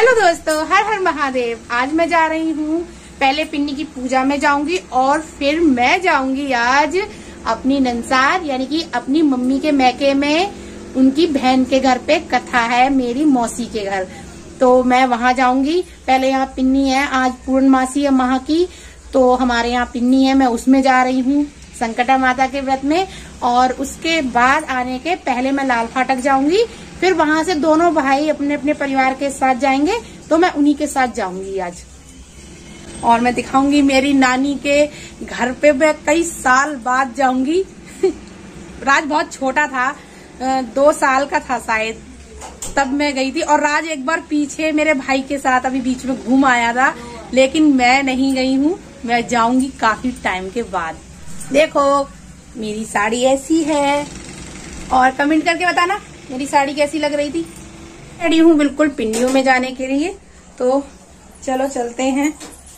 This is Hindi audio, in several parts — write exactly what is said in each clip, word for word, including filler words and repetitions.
हेलो दोस्तों, हर हर महादेव। आज मैं जा रही हूँ, पहले पिन्नी की पूजा में जाऊंगी और फिर मैं जाऊंगी आज अपनी नंसार यानी कि अपनी मम्मी के मैके में। उनकी बहन के घर पे कथा है, मेरी मौसी के घर, तो मैं वहां जाऊंगी। पहले यहाँ पिन्नी है, आज पूर्णमासी है माह की, तो हमारे यहाँ पिन्नी है, मैं उसमें जा रही हूँ संकटा माता के व्रत में। और उसके बाद आने के पहले मैं लाल फाटक जाऊंगी, फिर वहां से दोनों भाई अपने अपने परिवार के साथ जाएंगे, तो मैं उन्हीं के साथ जाऊंगी आज। और मैं दिखाऊंगी मेरी नानी के घर पे, मैं कई साल बाद जाऊंगी। राज बहुत छोटा था, दो साल का था शायद, तब मैं गई थी। और राज एक बार पीछे मेरे भाई के साथ अभी बीच में घूम आया था, लेकिन मैं नहीं गई हूँ। मैं जाऊंगी काफी टाइम के बाद। देखो मेरी साड़ी ऐसी है, और कमेंट करके बताना मेरी साड़ी कैसी लग रही थी। रेडी हूँ बिल्कुल पिंडियों में जाने के लिए, तो चलो चलते हैं।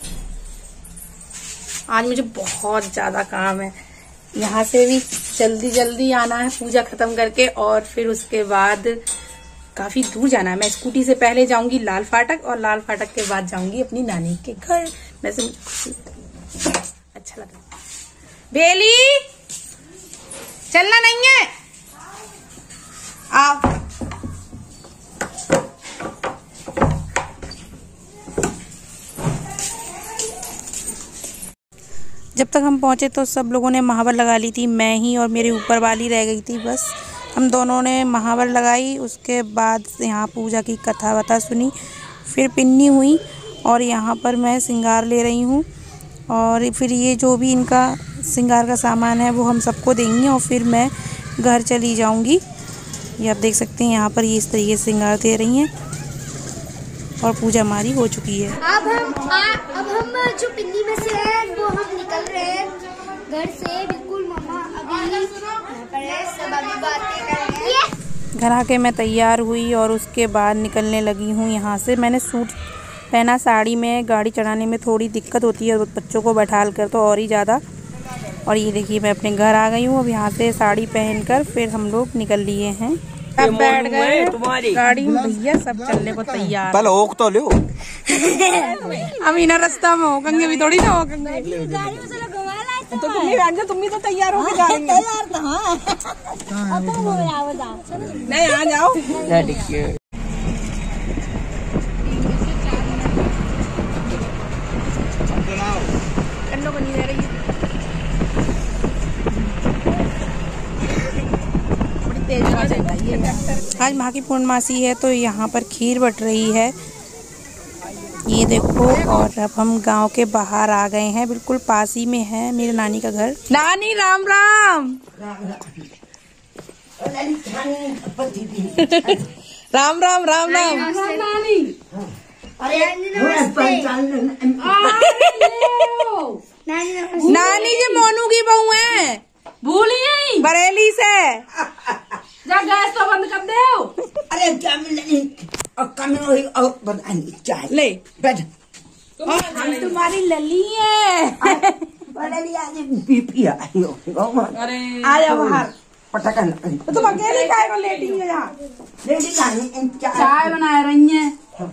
आज मुझे बहुत ज्यादा काम है, यहाँ से भी जल्दी जल्दी आना है पूजा खत्म करके, और फिर उसके बाद काफी दूर जाना है। मैं स्कूटी से पहले जाऊंगी लाल फाटक, और लाल फाटक के बाद जाऊंगी अपनी नानी के घर। वैसे अच्छा लगा। बेली चलना नहीं है, आओ। जब तक हम पहुंचे तो सब लोगों ने महावर लगा ली थी, मैं ही और मेरी ऊपर वाली रह गई थी। बस हम दोनों ने महावर लगाई। उसके बाद यहाँ पूजा की कथा वथा सुनी, फिर पिन्नी हुई, और यहाँ पर मैं श्रृंगार ले रही हूँ। और फिर ये जो भी इनका श्रृंगार का सामान है वो हम सबको देंगे, और फिर मैं घर चली जाऊँगी। ये आप देख सकते हैं यहाँ पर ये इस तरीके से श्रृंगार दे रही हैं, और पूजा हमारी हो चुकी है। अब हम आ, अब हम जो पिन्नी में से है वो हम निकल रहे हैं घर से। बिल्कुल मम्मा अभी सब अभी बातें कर रहे हैं। घर आके मैं तैयार हुई और उसके बाद निकलने लगी हूँ यहाँ से। मैंने सूट पहना, साड़ी में गाड़ी चढ़ाने में थोड़ी दिक्कत होती है बच्चों को बैठाल कर, तो और ही ज़्यादा। और ये देखिए मैं अपने घर आ गई हूँ। अब यहाँ से साड़ी पहनकर फिर हम लोग निकल लिए हैं। अब बैठ गए गाड़ी में भैया, सब चलने को तैयार। पहले ओक तो लो। हम इना रास्ता में होंगे भी थोड़ी ना होंगे। तो तुम ही राजा, तुम भी तो तैयार होके जा रही हो। तैयार तो हाँ। अब तुम हो जाओ, जाओ नहीं आ जाओ। कन्नो बनी रह रही है, आज माह की पूर्णमासी है, तो यहाँ पर खीर बट रही है, ये देखो। और अब हम गांव के बाहर आ गए हैं, बिल्कुल पास ही में है मेरे नानी का घर। नानी राम राम। राम राम राम राम। नानी नानी जी मोनू की बहू है, भूली बरेली से। जा गैस तो बंद कर दे। अरे क्या चाय ले बैठ। हम तुम्हारी लली है। बीपी आई हो। अरे आ जाओ बाहर। पटकन तुम अकेले काय को लेटी हो यहाँ? चाय बना रही है।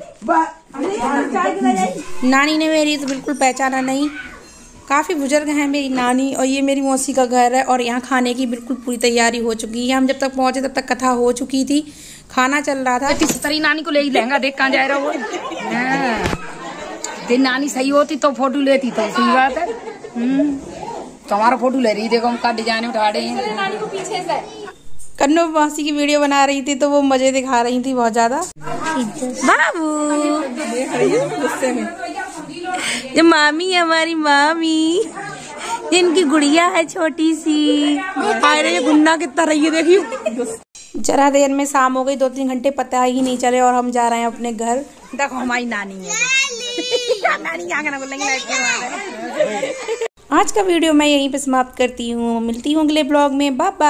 नानी ने मेरी तो बिल्कुल पहचाना नहीं, काफ़ी बुजुर्ग हैं मेरी नानी। और ये मेरी मौसी का घर है, और यहाँ खाने की बिल्कुल पूरी तैयारी हो चुकी है। हम जब तक पहुँचे तब तक कथा हो चुकी थी, खाना चल रहा था। तेरी नानी को ले ही लहंगा देख कहाँ जा रहा वो। तेरी नानी सही होती तो फोटो लेती, तो सही बात है। तुम्हारा फोटो ले रही, देखो हम का डिजाइन उठा रहे हैं। नानी को पीछे से कन्नो मौसी की वीडियो बना रही थी, तो वो मजे दिखा रही थी बहुत ज्यादा। बाबू गुस्से में, ये मामी है हमारी मामी, जिनकी गुड़िया है छोटी सी। अरे ये गुन्ना कितना रही है देखियो। जरा देर में शाम हो गई, दो तीन घंटे पता ही नहीं चले, और हम जा रहे हैं अपने घर। देखो हमारी नानी है। नानी आगे ना बोलेंगे। आज का वीडियो मैं यहीं पे समाप्त करती हूँ। मिलती हूँ अगले ब्लॉग में। Bye bye.